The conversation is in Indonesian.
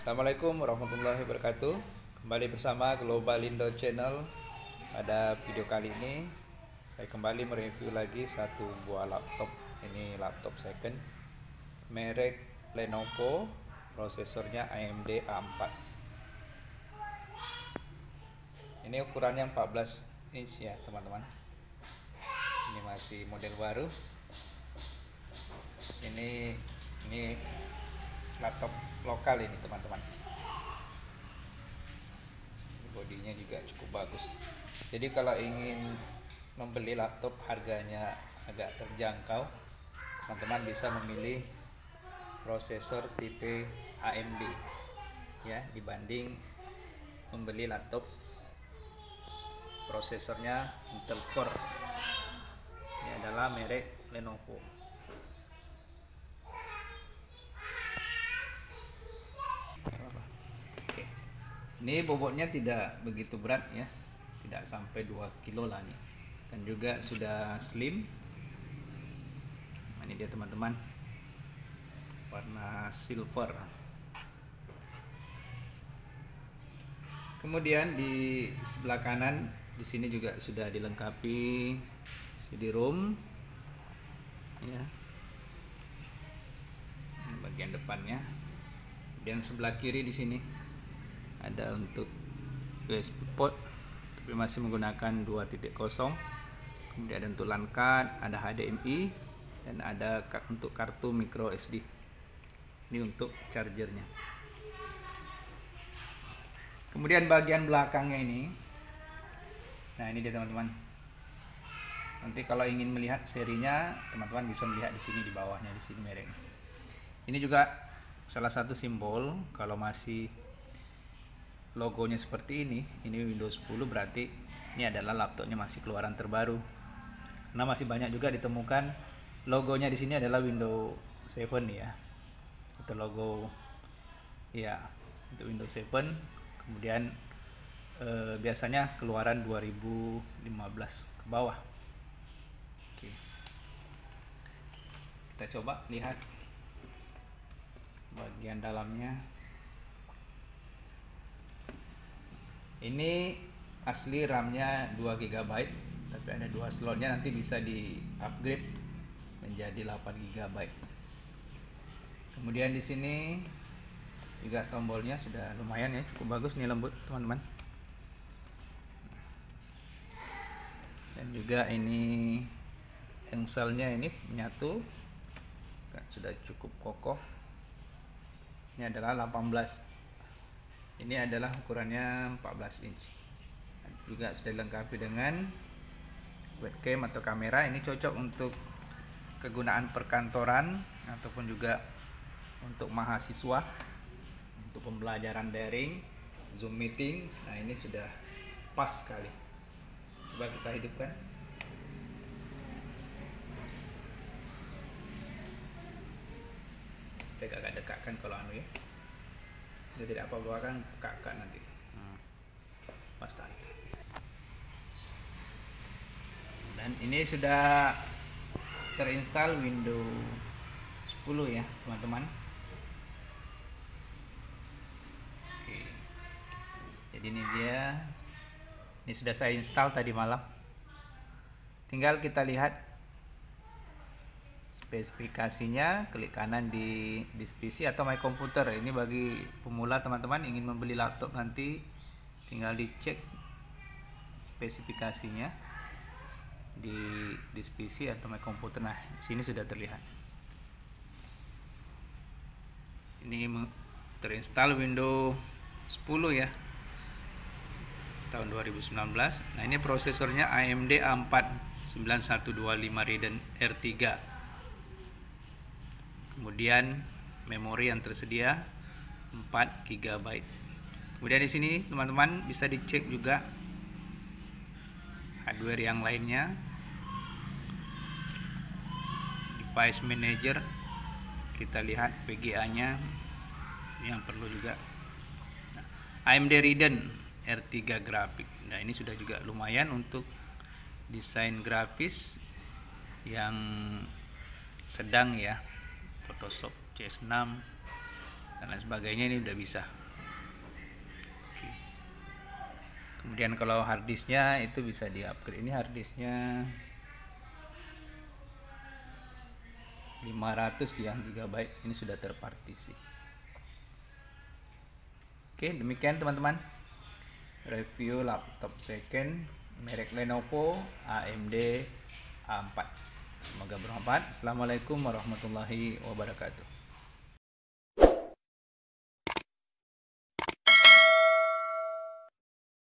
Assalamualaikum warahmatullahi wabarakatuh. Kembali bersama Global Indo Channel. Pada video kali ini saya kembali mereview lagi satu buah laptop. Ini laptop second merek Lenovo, prosesornya AMD A4. Ini ukurannya 14 inch ya teman-teman. Ini masih model baru. Ini laptop lokal ini teman-teman. Bodinya juga cukup bagus. Jadi kalau ingin membeli laptop harganya agak terjangkau, teman-teman bisa memilih prosesor tipe AMD ya, dibanding membeli laptop prosesornya Intel Core. Ini adalah merek Lenovo. Ini bobotnya tidak begitu berat ya, tidak sampai 2 kilo lah nih, dan juga sudah slim. Nah, ini dia teman-teman, warna silver. Kemudian di sebelah kanan di sini juga sudah dilengkapi CD-ROM ya, ini bagian depannya. Dan sebelah kiri di sini ada untuk USB port, tapi masih menggunakan 2.0. Kemudian ada untuk LAN card, ada HDMI, dan ada untuk kartu micro SD. Ini untuk chargernya. Kemudian bagian belakangnya ini, nah ini dia teman-teman. Nanti kalau ingin melihat serinya, teman-teman bisa melihat di sini, di bawahnya di sini mereknya. Ini juga salah satu simbol kalau masih logonya seperti ini Windows 10, berarti ini adalah laptopnya masih keluaran terbaru. Karena masih banyak juga ditemukan logonya di sini adalah Windows 7 ya. Itu logo ya untuk Windows 7. Kemudian biasanya keluaran 2015 ke bawah. Oke. Kita coba lihat bagian dalamnya. Ini asli RAM-nya 2 GB, tapi ada 2 slotnya, nanti bisa di upgrade menjadi 8 GB. Kemudian di sini juga tombolnya sudah lumayan ya, cukup bagus nih, lembut teman-teman. Dan juga ini engselnya ini menyatu, sudah cukup kokoh. Ini adalah 18. Ini adalah ukurannya 14 inch. Juga sudah dilengkapi dengan webcam atau kamera. Ini cocok untuk kegunaan perkantoran ataupun juga untuk mahasiswa, untuk pembelajaran daring, Zoom meeting. Nah, ini sudah pas sekali. Coba kita hidupkan. Kita agak dekatkan kalau ya. Dia tidak apa-apa kan, kakak nanti. Pasti. Dan ini sudah terinstall Windows 10 ya teman-teman. Oke. Jadi ini dia. Ini sudah saya install tadi malam. Tinggal kita lihat spesifikasinya, klik kanan di PC atau My Computer. Ini bagi pemula teman-teman ingin membeli laptop, nanti tinggal dicek spesifikasinya di PC atau My Computer. Nah, di sini sudah terlihat. Ini terinstall Windows 10 ya, tahun 2019. Nah, ini prosesornya AMD A4 9125 Radeon R3. Kemudian memori yang tersedia 4 GB. Kemudian di sini teman-teman bisa dicek juga hardware yang lainnya. Device Manager, kita lihat VGA-nya yang perlu juga. Nah, AMD Radeon R3 grafik. Nah, ini sudah juga lumayan untuk desain grafis yang sedang ya. Photoshop CS6, dan lain sebagainya ini udah bisa. Oke. Kemudian kalau harddisknya itu bisa di upgrade. Ini harddisknya 500 ya GB, ini sudah terpartisi. Oke, demikian teman-teman review laptop second merek Lenovo AMD A4. Semoga bermanfaat. Assalamualaikum warahmatullahi wabarakatuh.